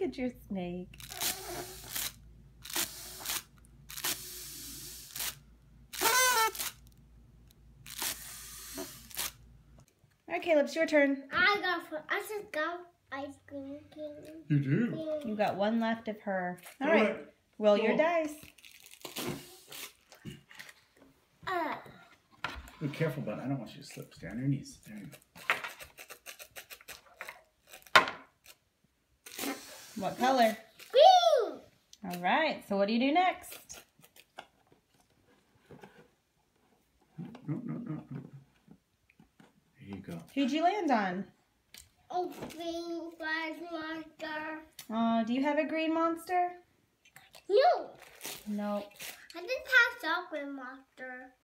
at your snake. All right, Caleb, it's your turn. I just got ice cream. You do? You got one left of her. All right, roll your dice. Be careful, bud. I don't want you to slip. Stay on your knees. There you go. What color? Green. All right, so what do you do next? No. There you go. Who'd you land on? Oh, green flash monster. Do you have a green monster? No. Nope. I just have chocolate monster.